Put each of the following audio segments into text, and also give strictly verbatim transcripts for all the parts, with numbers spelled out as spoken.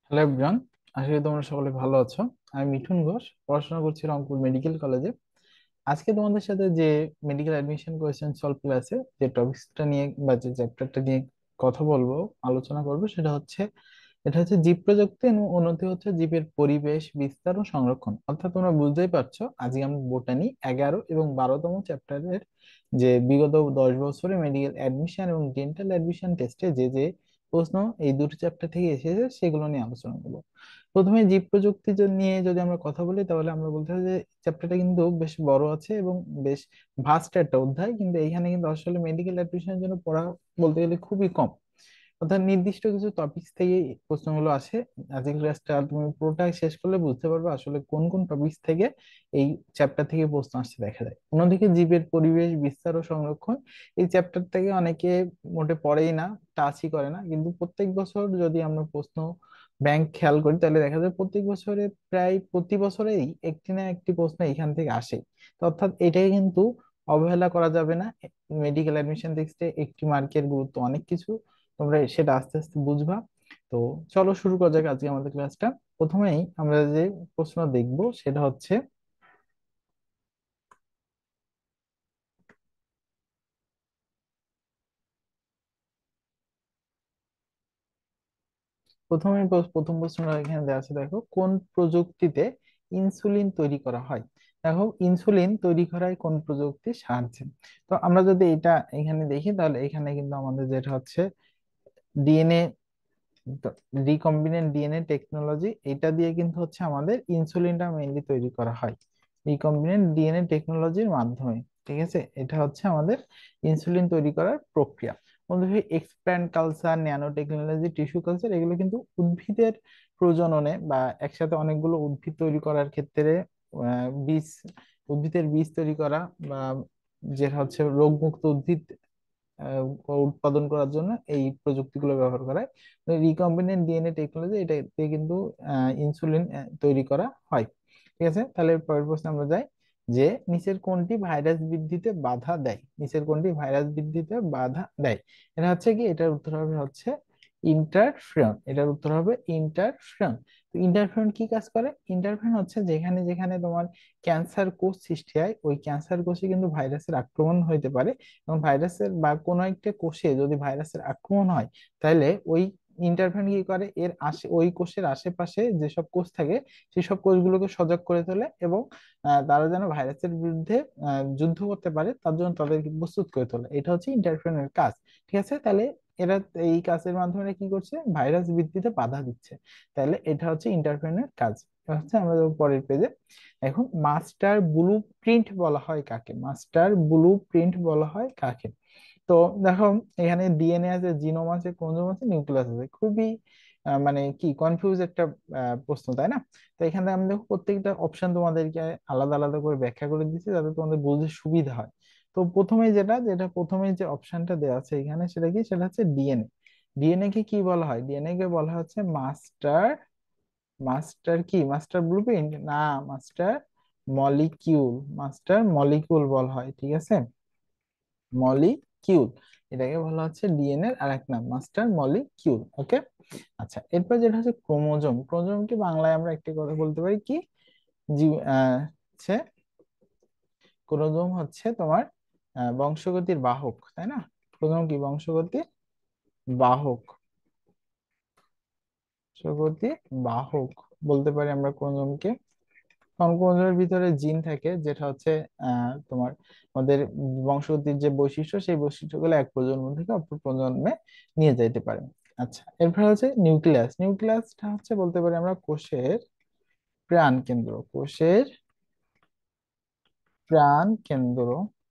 Hello everyone, আশা করি তোমরা সকলে ভালো আছো। আমি মিঠুন ঘোষ, পড়াশোনা করছি রংপুর মেডিকেল কলেজে। আজকে তোমাদের সাথে যে মেডিকেল অ্যাডমিশন কোয়েশ্চেন সলভ ক্লাসে যে টপিকসটা নিয়ে বা যে চ্যাপ্টারটা নিয়ে কথা বলবো, আলোচনা করবো, সেটা হচ্ছে এটা হচ্ছে জীব প্রযুক্তি এবং উন্নতি হচ্ছে জীবের পরিবেশ বিস্তার ও সংরক্ষণ। অর্থাৎ তোমরা বুঝতেই পারছো, আজকে আমরা বোটানি এগারো এবং বারোতম চ্যাপ্টারের যে বিগত দশ বছরে মেডিকেল অ্যাডমিশন এবং ডেন্টাল অ্যাডমিশন টেস্টে যে যে প্রশ্ন এই দুটো চ্যাপ্টার থেকে এসেছে সেগুলো নিয়ে আলোচনা করবো। প্রথমে জীব প্রযুক্তি য- নিয়ে যদি আমরা কথা বলি, তাহলে আমরা বলতে হয় যে চ্যাপ্টারটা কিন্তু বেশ বড় আছে এবং বেশ ভাস্ট একটা অধ্যায়, কিন্তু এইখানে কিন্তু আসলে মেডিকেল অ্যাডমিশনের জন্য পড়া বলতে গেলে খুবই কম। অর্থাৎ নির্দিষ্ট কিছু টপিকস থেকে এই প্রশ্নগুলো আসে। আজকের ক্লাসটা তুমি পুরোটা শেষ করলে বুঝতে পারবে আসলে কোন কোন টপিকস থেকে এই চ্যাপ্টার থেকে প্রশ্ন আসছে দেখা যায়। অন্যদিকে জীবের পরিবেশ বিস্তার ও সংরক্ষণ, এই চ্যাপ্টার থেকে অনেকে মোটে পড়েই না, টাচই করে না, কিন্তু প্রত্যেক বছর যদি আমরা প্রশ্ন ব্যাংক খেয়াল করি তাহলে দেখা যায় প্রত্যেক বছরে প্রায় প্রতি বছরেই একটি না একটি প্রশ্ন এখান থেকে আসে। তো অর্থাৎ এটাকে কিন্তু অবহেলা করা যাবে না। মেডিকেল অ্যাডমিশন টেক্সটে একটি মার্কের গুরুত্ব অনেক কিছু, তোমরা সেটা আস্তে আস্তে বুঝবা। তো চলো শুরু করা যাক আজকে আমাদের ক্লাসটা। প্রথমেই আমরা যে প্রশ্ন দেখব সেটা হচ্ছে, প্রথমে প- প্রথম প্রশ্নটা এখানে দেওয়া আছে, দেখো কোন প্রযুক্তিতে ইনসুলিন তৈরি করা হয়। দেখো ইনসুলিন তৈরি করায় কোন প্রযুক্তির সাহায্যে। তো আমরা যদি এটা এখানে দেখি তাহলে এখানে কিন্তু আমাদের যেটা হচ্ছে ডিএনএ, রিকম্বিনেন্ট ডিএনএ টেকনোলজি, এটা দিয়ে কিন্তু হচ্ছে আমাদের ইনসুলিনটা মেইনলি তৈরি করা হয় রিকম্বিনেন্ট ডিএনএ টেকনোলজির মাধ্যমে। ঠিক আছে, এটা হচ্ছে আমাদের ইনসুলিন তৈরি করার প্রক্রিয়া। বন্ধু, explant culture, nanotechnology, tissue culture, এগুলো কিন্তু উদ্ভিদের প্রজননে বা একসাথে অনেকগুলো উদ্ভিদ তৈরি করার ক্ষেত্রে আহ, বীজ, উদ্ভিদের বীজ তৈরি করা বা যেটা হচ্ছে রোগমুক্ত উদ্ভিদ আহ, উৎপাদন করার জন্য এই প্রযুক্তিগুলো ব্যবহার করা হয়। রিকম্বিনেন্ট ডিএনএ টেকনোলজি, এটা দিয়ে কিন্তু ইনসুলিন তৈরি করা হয়। ঠিক আছে, তাহলে পরের প্রশ্নে আমরা যাই যে নিচের কোনটি ভাইরাস বৃদ্ধিতে বাধা দেয়। নিচের কোনটি ভাইরাস বৃদ্ধিতে বাধা দেয়। এটা হচ্ছে কি, এটার উত্তর হবে হচ্ছে ইন্টারফেরন। এটার উত্তর হবে ইন্টারফেরন। তো ইন্টারফেরন কি কাজ করে? ইন্টারফেরন হচ্ছে যেখানে যেখানে তোমার ক্যান্সার কোষ সৃষ্টি হয়, ওই ক্যান্সার কোষে কিন্তু ভাইরাসের আক্রমণ হইতে পারে। এবং ভাইরাসের বা কোনো একটা কোষে যদি ভাইরাসের আক্রমণ হয়, তাহলে ওই ইন্টারফেরন কি করে, এর আশে ওই কোষের আশেপাশে যেসব কোষ থাকে সেসব কোষগুলোকে সজাগ করে তোলে এবং আহ, তারা যেন ভাইরাসের বিরুদ্ধে আহ, যুদ্ধ করতে পারে তার জন্য তাদেরকে প্রস্তুত করে তোলে। এটা হচ্ছে ইন্টারফেরনের কাজ। ঠিক আছে, তাহলে এরা এই কাজের মাধ্যমে এরা কি করছে, ভাইরাস বৃদ্ধিতে বাধা দিচ্ছে। তাহলে এটা হচ্ছে ইন্টারফেরনের কাজ। এটা হচ্ছে আমরা যাবো পরের পেজে। এখন মাস্টার ব্লু প্রিন্ট বলা হয় কাকে? মাস্টার ব্লু প্রিন্ট বলা হয় কাকে? তো দেখো, এখানে ডিএনএ আছে, জিনোম আছে, ক্রোমোজোম আছে, নিউক্লিয়াস আছে। খুবই আহ, মানে কি কনফিউজ একটা আহ, প্রশ্ন, তাই না? তো এখানে আমি দেখো প্রত্যেকটা অপশন তোমাদেরকে আলাদা আলাদা করে ব্যাখ্যা করে দিচ্ছি যাতে তোমাদের বুঝতে সুবিধা হয়। তো প্রথমে যেটা যেটা প্রথমে যে অপশনটা দেওয়া আছে এখানে, সেটা কি, সেটা হচ্ছে ডিএনএ। ডিএনএ কে কি বলা হয়? ডিএনএ কে বলা হচ্ছে মাস্টার, মাস্টার কি, মাস্টার ব্লুপ্রিন্ট না, মাস্টার মলিকিউল। মাস্টার মলিকিউল বলা হয়, ঠিক আছে, মলিকিউল। এটাকে বলা হচ্ছে ডিএনএ এর আরেক নাম, মাস্টার মলিকিউল। ওকে, আচ্ছা, এরপর যেটা হচ্ছে ক্রোমোজোম। ক্রোমোজোম কি বাংলায় আমরা একটি কথা বলতে পারি কি, জি, আহ, হচ্ছে ক্রোমোজোম হচ্ছে তোমার আহ, বংশগতির বাহক, তাই না? ক্রোমোজোম কি বংশগতির বাহক, বংশগতির বাহক বলতে পারি আমরা ক্রোমোজোমকে। কারণ ক্রোমোজোমের ভিতরে জিন থাকে যেটা হচ্ছে আহ তোমার আমাদের বংশগতির যে বৈশিষ্ট্য, সেই বৈশিষ্ট্যগুলো এক প্রজন্ম থেকে অপর প্রজন্মে নিয়ে যাইতে পারে। আচ্ছা, এরপর হচ্ছে নিউক্লিয়াস। নিউক্লিয়াসটা হচ্ছে বলতে পারি আমরা কোষের প্রাণ কেন্দ্র, কোষের প্রাণ কেন্দ্র,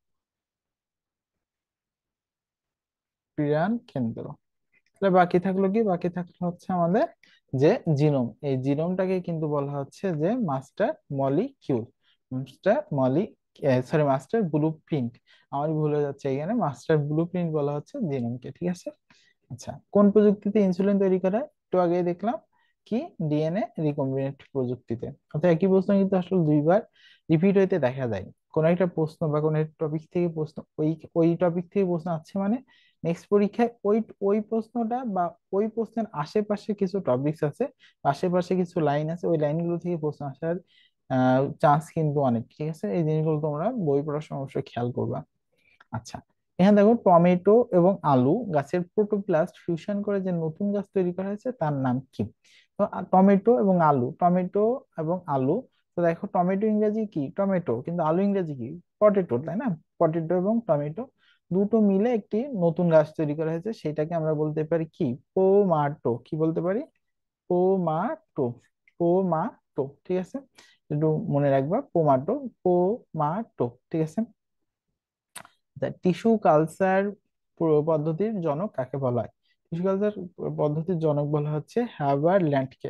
প্রাণ কেন্দ্র। তাহলে বাকি থাকলো কি, বাকি থাকলো হচ্ছে আমাদের যে জিনোম। এই জিনোমটাকে কিন্তু বলা হচ্ছে যে master molecule, master molly sorry master blueprint. আমার ভুল হয়ে যাচ্ছে এখানে, মাস্টার ব্লু প্রিন্ট বলা হচ্ছে জিনোমকে। ঠিক আছে, আচ্ছা, কোন প্রযুক্তিতে ইনসুলিন তৈরি করা হয়? একটু আগে দেখলাম কি, ডিএনএ রিকম্বিনেন্ট প্রযুক্তিতে। অর্থাৎ একই প্রশ্ন কিন্তু আসলে দুইবার রিপিট হইতে দেখা যায়। কোন একটা প্রশ্ন বা কোন একটা টপিক থেকে প্রশ্ন, ওই ওই টপিক থেকে প্রশ্ন আসছে মানে নেক্সট পরীক্ষায় ওই ওই প্রশ্নটা বা ওই প্রশ্নের আশেপাশে কিছু টপিকস আছে, আশেপাশে কিছু লাইন আছে, ওই লাইনগুলো থেকে প্রশ্ন আসার চান্স কিন্তু অনেক। ঠিক আছে, এই জিনিসগুলো তোমরা বই পড়ার সময় অবশ্যই খেয়াল করবা। আচ্ছা, এখানে দেখো টমেটো এবং আলু গাছের প্রোটোপ্লাস্ট ফিউশন করে যে নতুন গাছ তৈরি করা হয়েছে তার নাম কি? তো আ- টমেটো এবং আলু, টমেটো এবং আলু। তো দেখো টমেটো ইংরেজি কি? টমেটো। কিন্তু আলু ইংরেজি কি? পটেটো, তাই না? পটেটো এবং টমেটো দুটো মিলে একটি নতুন গাছ তৈরি করা হয়েছে, সেটাকে আমরা বলতে পারি কি? পোমাটো। কি বলতে পারি? পোমাটো। পোমাটো, ঠিক আছে, একটু মনে রাখবা, পোমাটো, পোমাটো, ঠিক আছে। টিস্যু কালচার পদ্ধতির জনক কাকে বলা হয়? টিস্যু কালচার পদ্ধতির জনক বলা হচ্ছে হ্যাবার ল্যান্ডকে।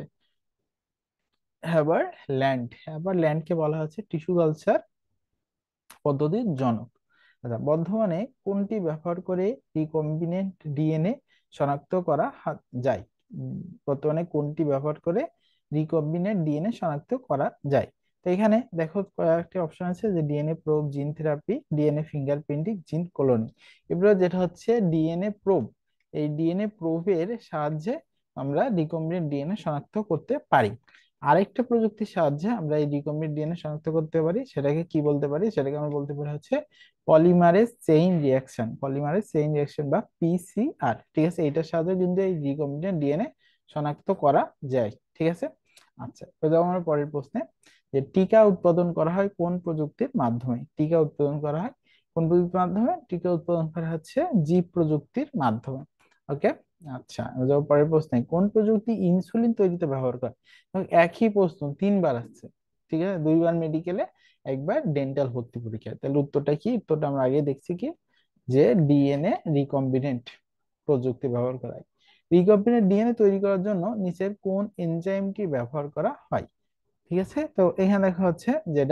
হ্যাবার ল্যান্ড, হ্যাবার ল্যান্ডকে বলা হচ্ছে টিস্যু কালচার পদ্ধতির জনক। আচ্ছা, বর্ধমানে কোনটি ব্যবহার করে রিকম্বিনেন্ট ডিএনএ শনাক্ত করা হা- যায়? উম, বর্তমানে কোনটি ব্যবহার করে রিকম্বিনেন্ট ডিএনএ শনাক্ত করা যায়? তো এখানে দেখো কয়েকটি অপশন আছে, যে DNA probe, gene therapy, DNA fingerprinting, gene colony. এগুলো যেটা হচ্ছে ডিএনএ প্রোব, এই ডিএনএ প্রোবের সাহায্যে আমরা রিকম্বিনেন্ট ডিএনএ শনাক্ত করতে পারি। আরেকটা প্রযুক্তির সাহায্যে আমরা এই রিকম্বিনেন্ট ডিএনএ শনাক্ত করতে পারি, সেটাকে কি বলতে পারি? সেটাকে আমরা বলতে পারি হচ্ছে polymerase chain reaction, polymerase chain reaction বা পিসিআর। ঠিক আছে, এটার সাহায্যে কিন্তু এই রিকম্বিনেন্ট ডিএনএ শনাক্ত করা যায়। ঠিক আছে। আচ্ছা, এবার যাবো আমরা পরের প্রশ্নে, যে টিকা উৎপাদন করা হয় কোন প্রযুক্তির মাধ্যমে? টিকা উৎপাদন করা হয় কোন প্রযুক্তির মাধ্যমে? টিকা উৎপাদন করা হচ্ছে জীব প্রযুক্তির মাধ্যমে। ওকে। আচ্ছা, এবার যাবো পরের প্রশ্নে, কোন প্রযুক্তি ইনসুলিন তৈরিতে ব্যবহার করে? এবং একই প্রশ্ন তিনবার আসছে। ঠিক আছে, দুইবার মেডিকেলে, একবার ডেন্টাল ভর্তি পরীক্ষায়। তাহলে উত্তরটা কি? উত্তরটা আমরা আগে দেখছি কি, যে ডিএনএ রিকম্বিনেন্ট প্রযুক্তি ব্যবহার করা হয়। রিকম্বিনেন্ট ডিএনএ তৈরি করার জন্য নিচের কোন এনজাইমটি ব্যবহার করা হয়? ঠিক আছে, তো এখানে দেখা হচ্ছে যেটা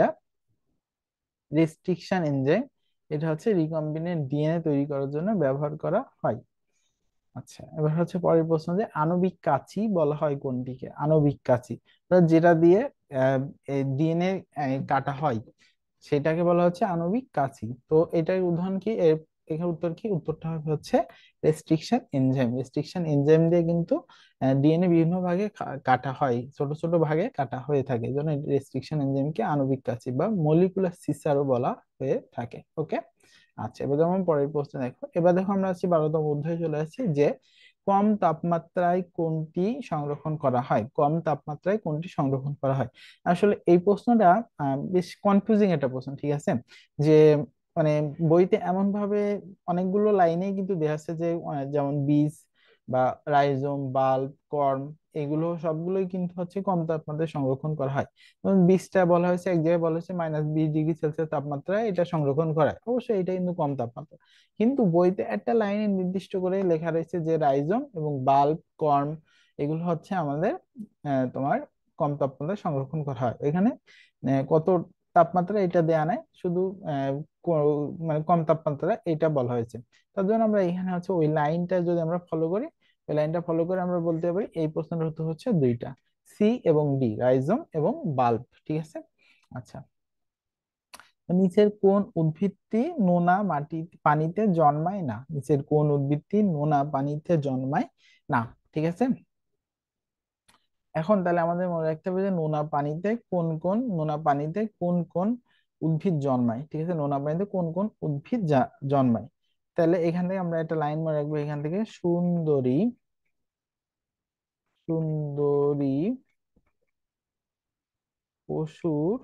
রেস্ট্রিকশন এনজাইম, এটা হচ্ছে রিকম্বিনেন্ট ডিএনএ তৈরি করার জন্য ব্যবহার করা হয়। আচ্ছা, এবার হচ্ছে পরের প্রশ্ন, যে আণবিক কাঁচি বলা হয় কোনটিকে? আণবিক কাঁচি, অর্থাৎ যেটা দিয়ে ডিএনএ কাটা হয়, সেটাকে বলা হচ্ছে আণবিক কাঁচি। তো এটার উদাহরণ কি? এর এখানে উত্তর কি? উত্তরটা হবে হচ্ছে রেস্ট্রিকশন এনজাইম। রেস্ট্রিকশন এনজাইম দিয়ে কিন্তু ডিএনএ বিভিন্ন ভাগে কা- কাটা হয়, ছোট ছোট ভাগে কাটা হয়ে থাকে, এই জন্য রেস্ট্রিকশন এনজাইমকে আণবিক কাঁচি বা মলিকুলার সিসারও বলা হয়ে থাকে। ওকে। আচ্ছা, এবার যেমন পরের প্রশ্ন দেখো, এবার দেখো আমরা আছি বারোতম অধ্যায়ে চলে আসছি, যে কম তাপমাত্রায় কোনটি সংরক্ষণ করা হয়? কম তাপমাত্রায় কোনটি সংরক্ষণ করা হয়? আসলে এই প্রশ্নটা আহ, বেশ কনফিউজিং একটা প্রশ্ন। ঠিক আছে, যে মানে বইতে এমন ভাবে অনেকগুলো লাইনেই কিন্তু দেওয়া আছে যে আহ, যেমন বীজ বা রাইজোম, বাল্ব, কর্ম, এগুলো সবগুলোই কিন্তু হচ্ছে কম তাপমাত্রায় সংরক্ষণ করা হয়। যেমন বীজটা বলা হয়েছে, এক জায়গায় বলা হয়েছে মাইনাস বিশ ডিগ্রি সেলসিয়াস তাপমাত্রায় এটা সংরক্ষণ করা হয়, অবশ্যই এটা কিন্তু কম তাপমাত্রা। কিন্তু বইতে একটা লাইনে নির্দিষ্ট করে লেখা রয়েছে যে রাইজোম এবং বাল্ব, কর্ম, এগুলো হচ্ছে আমাদের আহ, তোমার কম তাপমাত্রায় সংরক্ষণ করা হয়। এখানে আহ, কত তাপমাত্রা এটা দেয়া নাই, শুধু আহ, ক- মানে কম তাপমাত্রা এটা বলা হয়েছে। তার জন্য আমরা এখানে হচ্ছে ওই লাইনটা যদি আমরা ফলো করি, ওই লাইনটা ফলো করে আমরা বলতে পারি এই প্রশ্নের উত্তর হচ্ছে দুইটা, সি এবং ডি, রাইজোম এবং বাল্ব। ঠিক আছে। আচ্ছা, নিচের কোন উদ্ভিদটি নোনা মাটি পানিতে জন্মায় না? নিচের কোন উদ্ভিদটি নোনা পানিতে জন্মায় না? ঠিক আছে, এখন তাহলে আমাদের মনে রাখতে হবে যে নোনা পানিতে কোন কোন নোনা পানিতে কোন কোন উদ্ভিদ জন্মায়। ঠিক আছে, নোনা পানিতে কোন কোন উদ্ভিদ জা- জন্মায়। তাহলে এখান থেকে আমরা একটা লাইন মনে রাখবো, এখান থেকে সুন্দরী, সুন্দরী পশুর,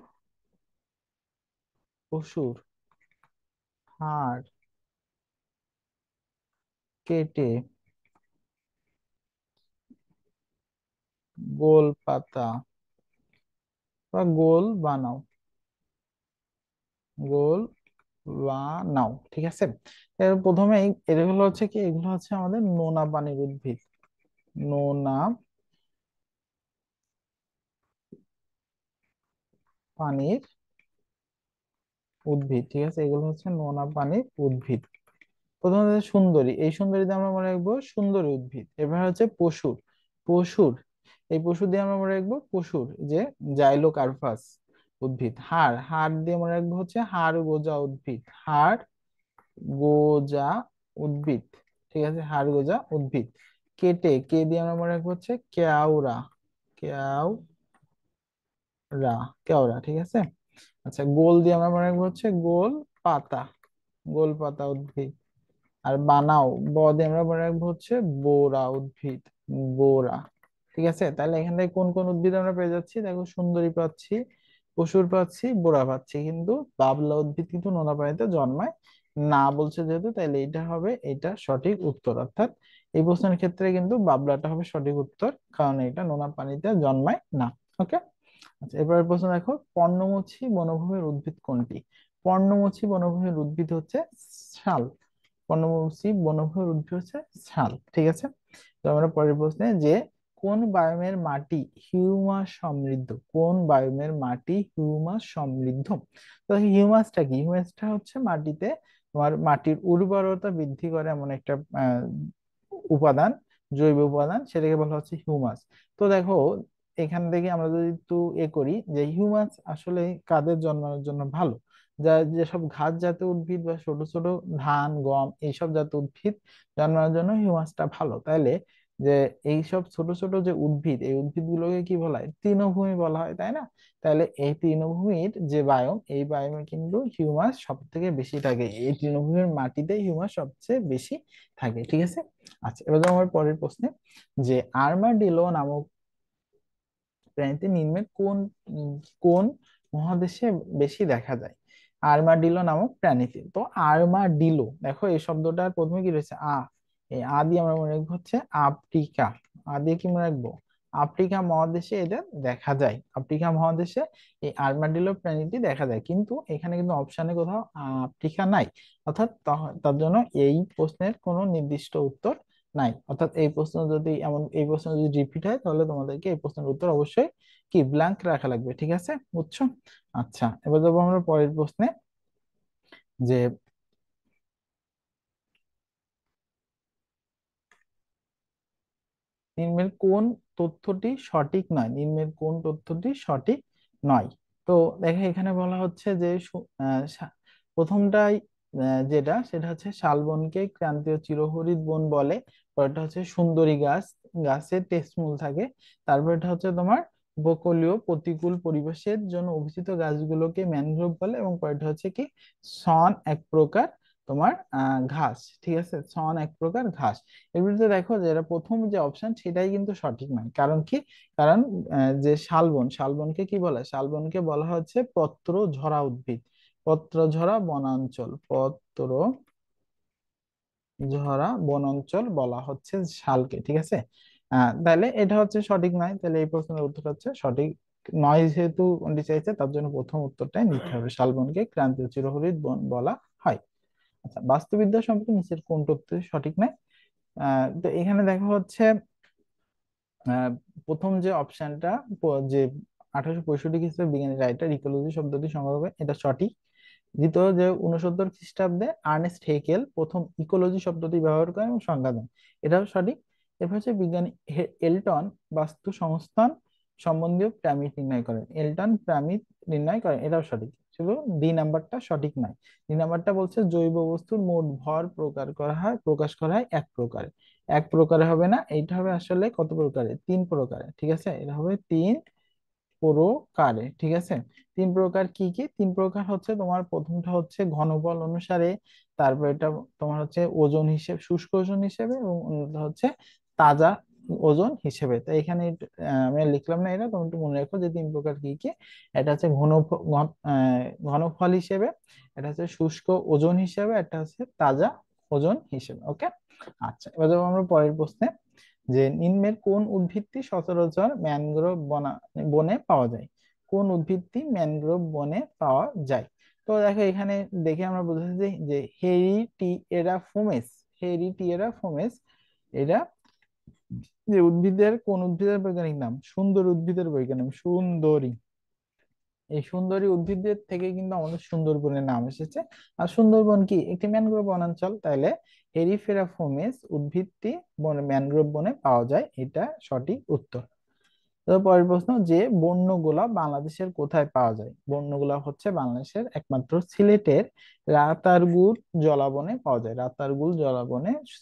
পশুর হাড় কেটে গোল পাতা বা গোল বানাও, গোল বানাও। ঠিক আছে, এর প্রথমেই এগুলো হচ্ছে কি, এগুলো হচ্ছে আমাদের নোনা পানির উদ্ভিদ, নোনা পানির উদ্ভিদ। ঠিক আছে, এগুলো হচ্ছে নোনা পানির উদ্ভিদ। প্রথমত হচ্ছে সুন্দরী, এই সুন্দরীতে আমরা মনে রাখবো সুন্দরী উদ্ভিদ। এবার হচ্ছে পশুর, পশুর, এই পশু দিয়ে আমরা মনে রাখবো পশুর, যে জাইলোকার্পাস উদ্ভিদ। হাড়, হাড় দিয়ে মনে রাখবো হচ্ছে হাড় গোজা উদ্ভিদ, হাড় গোজা উদ্ভিদ। ঠিক আছে, হাড় গোজা উদ্ভিদ। কেটে, কে দিয়ে আমরা মনে রাখবো হচ্ছে কেওড়া, কেওড়া, কেওড়া, ঠিক আছে। আচ্ছা, গোল দিয়ে আমরা মনে রাখবো হচ্ছে গোল পাতা, গোল পাতা উদ্ভিদ। আর বানাও, ব দিয়ে আমরা মনে রাখবো হচ্ছে বোরা উদ্ভিদ, বোরা। ঠিক আছে, তাহলে এখান থেকে কোন কোন উদ্ভিদ আমরা পেয়ে যাচ্ছি দেখো, সুন্দরী পাচ্ছি, পশুর পাচ্ছি, বোরা পাচ্ছি, কিন্তু বাবলা উদ্ভিদ কিন্তু নোনা পানিতে জন্মায় না বলছে যেহেতু, তাহলে এটা হবে এটা সঠিক উত্তর। অর্থাৎ এই প্রশ্নের ক্ষেত্রে কিন্তু বাবলাটা হবে সঠিক উত্তর, কারণ এটা নোনা পানিতে জন্মায় না। ওকে। আচ্ছা, এবারের প্রশ্ন দেখো, পর্ণমোচী বনভূমির উদ্ভিদ কোনটি? পর্ণমোচী বনভূমির উদ্ভিদ হচ্ছে শাল। পর্ণমোচী বনভূমির উদ্ভিদ হচ্ছে শাল, ঠিক আছে। তো আমরা পরের প্রশ্নে যে কোন বায়োমের মাটি হিউমাস সমৃদ্ধ, কোন বায়োমের মাটি হিউমাস সমৃদ্ধ? তো হিউমাসটা কি? হিউমাসটা হচ্ছে মাটিতে তোমার মাটির উর্বরতা বৃদ্ধি করে এমন একটা আহ, উপাদান, জৈব উপাদান, সেটাকে বলা হচ্ছে হিউমাস। তো দেখো, এখান থেকে আমরা যদি একটু এ করি যে হিউমাস আসলে কাদের জন্মানোর জন্য ভালো, যা যেসব ঘাস জাতীয় উদ্ভিদ বা ছোট ছোট ধান গম এইসব জাতীয় উদ্ভিদ জন্মানোর জন্য হিউমাসটা ভালো। তাইলে যে এইসব ছোট ছোট যে উদ্ভিদ, এই উদ্ভিদগুলোকে কি বলা হয়? তৃণভূমি বলা হয়, তাই না? তাহলে এই তৃণভূমির যে বায়োম, এই বায়োমে কিন্তু হিউমাস সব থেকে বেশি থাকে, এই তৃণভূমির মাটিতে হিউমাস সবচেয়ে বেশি থাকে, ঠিক আছে। আচ্ছা, এবার যাবো আমার পরের প্রশ্নে, যে আর্মাডিলো নামক প্রাণীতে নিম্নের কোন উম, কোন মহাদেশে বেশি দেখা যায়? আর্মাডিলো নামক প্রাণীতে, তো আর্মাডিলো দেখো এই শব্দটার প্রথমে কি রয়েছে? আ, এই আ দিয়ে আমরা মনে রাখবো হচ্ছে আফ্রিকা। আ দিয়ে কি মনে রাখবো? আফ্রিকা মহাদেশে এটা দেখা যায়, আফ্রিকা মহাদেশে এই আর্মাডিলো প্রাণীটি দেখা যায়, কিন্তু এখানে কিন্তু অপশনে কোথাও আফ্রিকা নাই। অর্থাৎ তহ- তার জন্য এই প্রশ্নের কোনো নির্দিষ্ট উত্তর নাই। অর্থাৎ এই প্রশ্ন যদি এমন এই প্রশ্ন যদি রিপিট হয়, তাহলে তোমাদেরকে এই প্রশ্নের উত্তর অবশ্যই কি ব্ল্যাঙ্ক রাখা লাগবে, ঠিক আছে, বুঝছো? আচ্ছা, এবার যাবো আমরা পরের প্রশ্নে, যে নিম্নের কোন তথ্যটি সঠিক নয়? নিম্নের কোন তথ্যটি সঠিক নয়? তো দেখো, এখানে বলা হচ্ছে যে সু- আহ, সা- প্রথমটাই আহ, যেটা সেটা হচ্ছে শালবনকে ক্রান্তীয় চিরহরিৎ বন বলে। পরেরটা হচ্ছে সুন্দরী গাছ, গাছের টেক্সমূল থাকে। তারপর এটা হচ্ছে তোমার উপকূলীয় প্রতিকূল পরিবেশের জন্য অভিজিত গাছগুলোকে ম্যানগ্রোভ বলে, এবং পরেরটা হচ্ছে কি শন এক প্রকার তোমার আহ ঘাস, ঠিক আছে, শন এক প্রকার ঘাস। এর বিরুদ্ধে দেখো যে এটা প্রথম যে অপশন সেটাই কিন্তু সঠিক নয়। কারণ কি? কারণ আহ, যে শালবন, শালবনকে কি বলে? শালবনকে বলা হচ্ছে পত্র ঝরা উদ্ভিদ, পত্র ঝরা বনাঞ্চল, পত্র ঝরা বনাঞ্চল বলা হচ্ছে শালকে, ঠিক আছে। আহ তাহলে এটা হচ্ছে সঠিক নয়, তাহলে এই প্রশ্নের উত্তর হচ্ছে সঠিক নয়, যেহেতু উনি চাইছে তার জন্য প্রথম উত্তরটাই নিতে হবে, শালবনকে ক্রান্তীয় চিরহরিৎ বন বলা হয়। আচ্ছা, বাস্তুবিদ্যা সম্পর্কে নিচের কোন তথ্য সঠিক নয়? আহ তো এখানে দেখা হচ্ছে আহ, প্রথম যে অপশনটা, যে আঠারোশো পঁয়ষট্টি খ্রিস্টাব্দে বিজ্ঞানী রাইটার ইকোলজি শব্দটি সংগ্রহ করে, এটা সঠিক। দ্বিতীয়, যে উনসত্তর খ্রিস্টাব্দে আর্নেস্ট হেকেল প্রথম ইকোলজি শব্দটি ব্যবহার করেন এবং সংজ্ঞা দেন, এটাও সঠিক। এরপর হচ্ছে বিজ্ঞানী হে- এলটন বাস্তু সংস্থান সম্বন্ধীয় প্যারামিড নির্ণয় করেন, এলটন প্যারামিড নির্ণয় করেন, এটাও সঠিক। শুধু ডি নাম্বারটা সঠিক নয়। ডি নাম্বারটা বলছে জৈব বস্তুর মোট ভর প্রকার করা হয় প্রকাশ করা হয় এক প্রকারে। এক প্রকারে হবে না, এইটা হবে আসলে কত প্রকারে? তিন প্রকারে, ঠিক আছে, এটা হবে তিন প্রকারে, ঠিক আছে। তিন প্রকার কি কি? তিন প্রকার হচ্ছে তোমার প্রথমটা হচ্ছে ঘনবল অনুসারে, তারপর এটা তোমার হচ্ছে ওজন হিসেবে, শুষ্ক ওজন হিসেবে, এবং অন্যটা হচ্ছে তাজা ওজন হিসেবে। তো এখানে একটু, আহ, আমি আর লিখলাম না, এটা তুমি একটু মনে রাখো যে তিন প্রকার কি কি। এটা হচ্ছে ঘন ঘনফল হিসেবে, এটা হচ্ছে শুষ্ক ওজন হিসেবে, এটা হচ্ছে তাজা ওজন হিসেবে। ওকে। আচ্ছা, এবার যাবো আমরা পরের প্রশ্নে, যে নিম্নের কোন উদ্ভিদটি সচরাচর ম্যানগ্রোভ বনা বনে পাওয়া যায়? কোন উদ্ভিদটি ম্যানগ্রোভ বনে পাওয়া যায়? তো দেখো, এখানে দেখে আমরা বুঝতেছি যে যে হেরিটিএরা ফোমেস, হেরিটিএরা ফোমেস, এটা যে উদ্ভিদের, কোন উদ্ভিদের বৈজ্ঞানিক নাম? সুন্দর উদ্ভিদের বৈজ্ঞানিক নাম সুন্দরী। এই সুন্দরী উদ্ভিদের থেকে কিন্তু আমাদের সুন্দরবনের নাম এসেছে। আর সুন্দরবন কি একটি ম্যানগ্রোভ বনাঞ্চল, তাইলে এরিফেরা ফোমেস উদ্ভিদটি বন ম্যানগ্রোভ বনে পাওয়া যায়, এটা সঠিক উত্তর। তো পরের প্রশ্ন, যে বন্যগুলা বাংলাদেশের কোথায় পাওয়া যায়? বন্যগুলা হচ্ছে বাংলাদেশের একমাত্র সিলেটের রাতারগুল জলাবনে পাওয়া যায়, রাতারগুল জলাবনে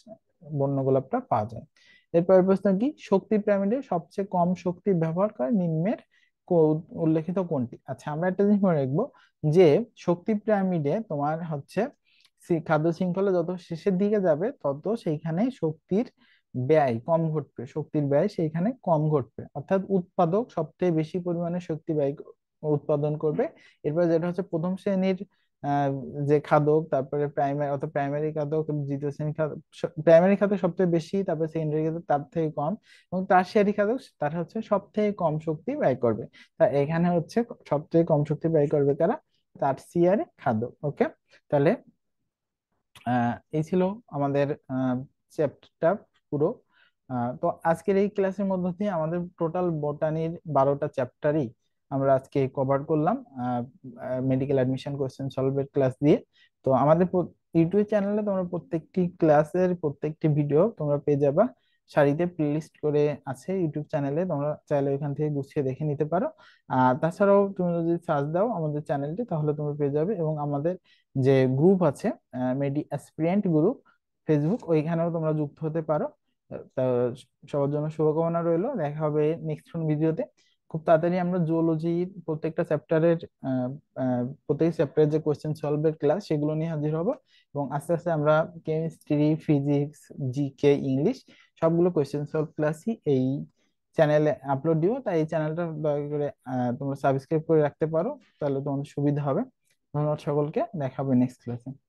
বন্য গোলাপটা পাওয়া যায়। এরপরের প্রশ্ন কি, শক্তি পিরামিডে সবচেয়ে কম শক্তি ব্যবহার করে নিম্নের কো- উল্লেখিত কোনটি? আচ্ছা, আমরা একটা জিনিস মনে রাখবো যে শক্তি পিরামিডে তোমার হচ্ছে সি- খাদ্য শৃঙ্খলা যত শেষের দিকে যাবে তত সেইখানে শক্তির ব্যয় কম ঘটবে, শক্তির ব্যয় সেইখানে কম ঘটবে, অর্থাৎ উৎপাদক সবথেকে বেশি পরিমাণে শক্তি ব্যয় ক- উৎপাদন করবে। এরপর যেটা হচ্ছে প্রথম শ্রেণীর আহ, যে খাদক, তারপরে প্রাইমারি অর্থাৎ প্রাইমারি খাদক, দ্বিতীয় শ্রেণীর খাদক, প্রাইমারি খাদক সবথেকে বেশি, তারপরে সেকেন্ডারি খাদক তার থেকে কম, এবং টারশিয়ারি খাদক তারা হচ্ছে সব থেকে কম শক্তি ব্যয় করবে। তা এখানে হচ্ছে সব থেকে কম শক্তি ব্যয় করবে কারা? টারশিয়ারি খাদক। ওকে, তাহলে আহ এই ছিল আমাদের চ্যাপ্টারটা পুরো। আহ, তো আজকের এই ক্লাসের মধ্যে দিয়ে আমাদের টোটাল বটানির বারোটা চ্যাপ্টারই আমরা আজকে কভার করলাম মেডিকেল অ্যাডমিশন কোশ্চেন সলভের ক্লাস দিয়ে। তো আমাদের ইউটিউব চ্যানেলে তোমরা প্রত্যেকটি ক্লাসের প্রত্যেকটি ভিডিও তোমরা পেয়ে যাবা, সারিতে প্লেলিস্ট করে আছে ইউটিউব চ্যানেলে, তোমরা চাইলে ওইখান থেকে গুছিয়ে দেখে নিতে পারো। আর তাছাড়াও তুমি যদি সার্চ দাও আমাদের চ্যানেলটি তাহলে তুমি পেয়ে যাবে, এবং আমাদের যে গ্রুপ আছে মেডি অ্যাসপিরিয়েন্ট গ্রুপ ফেসবুক, ওইখানেও তোমরা যুক্ত হতে পারো। তা সবার জন্য শুভকামনা রইলো, দেখা হবে নেক্সট ভিডিওতে। খুব তাড়াতাড়ি আমরা জুওলজির প্রত্যেকটা চ্যাপ্টারের প্রত্যেক চ্যাপ্টারের যে কোয়েশ্চেন সলভের ক্লাস সেগুলো নিয়ে হাজির হব, এবং আস্তে আস্তে আমরা কেমিস্ট্রি, ফিজিক্স, জিকে, ইংলিশ সবগুলো কোয়েশ্চেন সলভ ক্লাসই এই চ্যানেলে আপলোড দিব। তাই এই চ্যানেলটা দয়া করে আহ, তোমরা সাবস্ক্রাইব করে রাখতে পারো, তাহলে তোমাদের সুবিধা হবে। ধন্যবাদ সকলকে, দেখা হবে নেক্সট ক্লাসে।